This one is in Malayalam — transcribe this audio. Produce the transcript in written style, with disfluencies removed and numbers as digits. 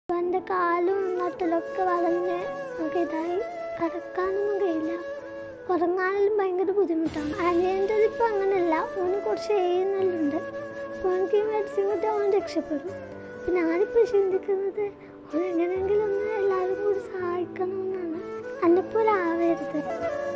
എൻ്റെ കാലും നട്ടലൊക്കെ വളഞ്ഞ് നമുക്ക് ഇതായി കിടക്കാനൊന്നും കഴിയില്ല. ഉറങ്ങാനും ഭയങ്കര ബുദ്ധിമുട്ടാണ്. അനിയൻ്റെത് ഇപ്പം അങ്ങനെയല്ല, ഓന് കുറച്ച് എഴുന്നള്ളുണ്ട്. അപ്പോൾ എനിക്ക് ഈ മെഡിസിൻ കിട്ടി അവൻ രക്ഷപ്പെടും. അപ്പം ഞാനിപ്പോൾ ചിന്തിക്കുന്നത് ഓൻ എങ്ങനെയെങ്കിലും ഒന്ന് എല്ലാവരും കൂടി സഹായിക്കണമെന്നാണ്. എന്നെപ്പോലെ ആവരുത്.